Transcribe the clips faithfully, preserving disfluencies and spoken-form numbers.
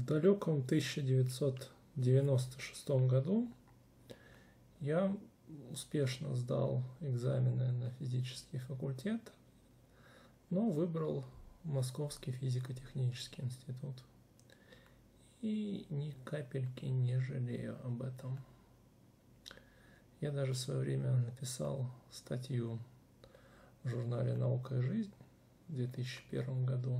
В далеком тысяча девятьсот девяносто шестом году я успешно сдал экзамены на физический факультет, но выбрал Московский физико-технический институт. И ни капельки не жалею об этом. Я даже в свое время написал статью в журнале «Наука и жизнь» в две тысячи первом году.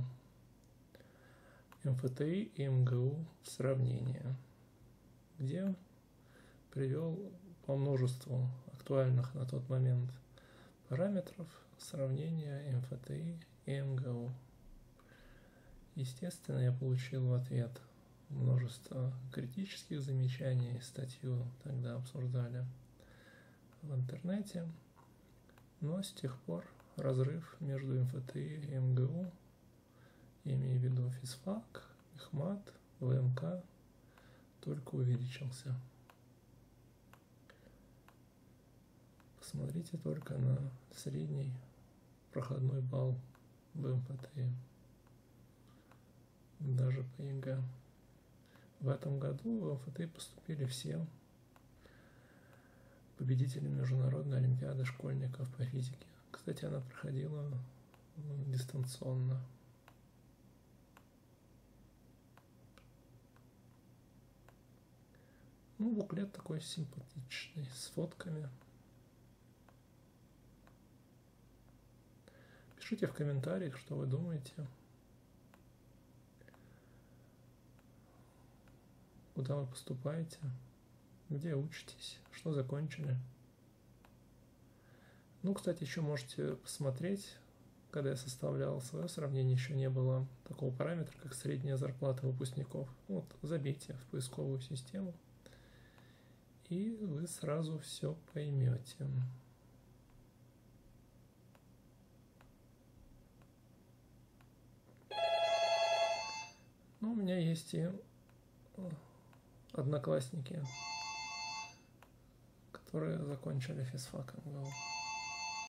эм эф тэ и и эм гэ у в сравнении, где привел по множеству актуальных на тот момент параметров сравнения эм эф тэ и и эм гэ у. Естественно, я получил в ответ множество критических замечаний, статью тогда обсуждали в интернете, но с тех пор разрыв между эм эф тэ и и эм гэ у, имея в виду физфак, мехмат, вэ эм ка, только увеличился. Посмотрите только на средний проходной балл в эм эф тэ и, даже по е гэ. В этом году в эм эф тэ и поступили все победители Международной олимпиады школьников по физике. Кстати, она проходила дистанционно. Ну, буклет такой симпатичный, с фотками. Пишите в комментариях, что вы думаете. Куда вы поступаете, где учитесь, что закончили. Ну, кстати, еще можете посмотреть, когда я составлял свое сравнение, еще не было такого параметра, как средняя зарплата выпускников. Вот, забейте в поисковую систему, и вы сразу все поймете. Ну, у меня есть и одноклассники, которые закончили физфак эм гэ у.